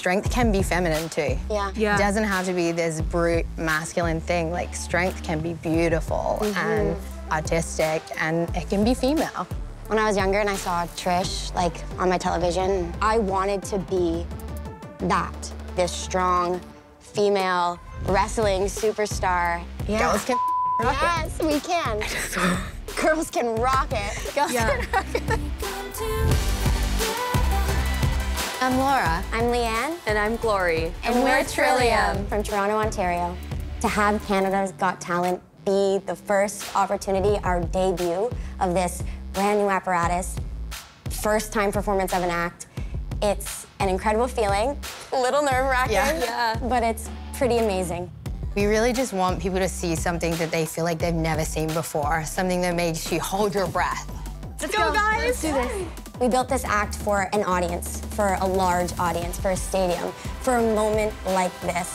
strength can be feminine too. Yeah. It doesn't have to be this brute masculine thing. Like, strength can be beautiful and artistic, and it can be female. When I was younger and I saw Trish, like, on my television, I wanted to be that. This strong female wrestling superstar. Girls can rock it. Yes, we can. Girls can rock it. Girls can rock it. I'm Laura. I'm Leanne. And I'm Glory. And we're Trillium. From Toronto, Ontario. To have Canada's Got Talent be the first opportunity, our debut of this brand new apparatus, first time performance of an act, it's an incredible feeling, a little nerve-wracking, but it's pretty amazing. We really just want people to see something that they feel like they've never seen before, something that makes you hold your breath. Let's go, guys! Let's do this. We built this act for an audience, for a large audience, for a stadium, for a moment like this.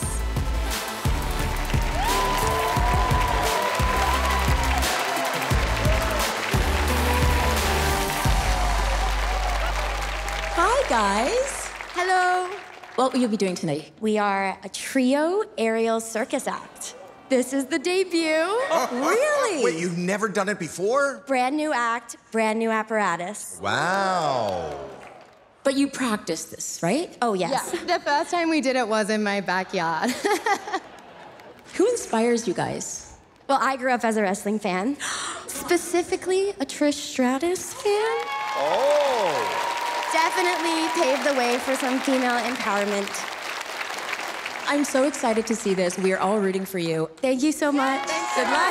Hi, guys. Hello. What will you be doing tonight? We are a trio aerial circus act. This is the debut. Really? Wait, you've never done it before? Brand new act, brand new apparatus. Wow. But you practiced this, right? Oh, yes. The first time we did it was in my backyard. Who inspires you guys? Well, I grew up as a wrestling fan, specifically a Trish Stratus fan. Oh. Definitely paved the way for some female empowerment. I'm so excited to see this. We are all rooting for you. Thank you so much. Good luck.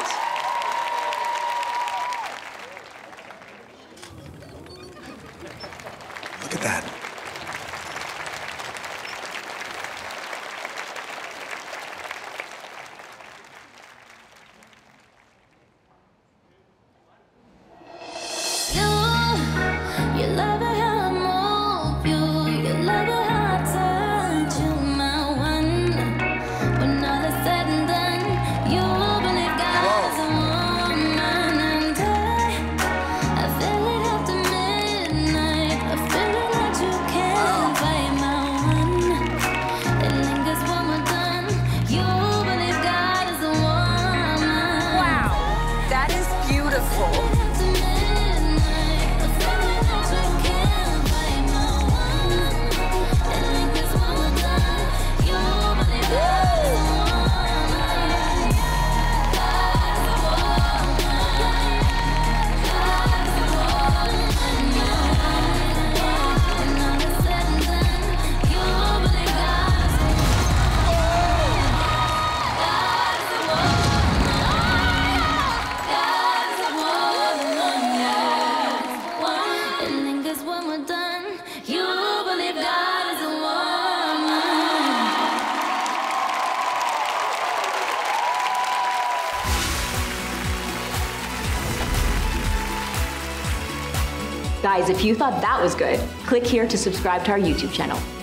Look at that. You love it how I move you. You love it how I touch you, my one. When all is said and done, you believe God is a woman, and I feel it after midnight. I feel it that you can't fight, my one. It lingers when we're done. You believe God is a woman. Wow, that is beautiful. Guys, if you thought that was good, click here to subscribe to our YouTube channel.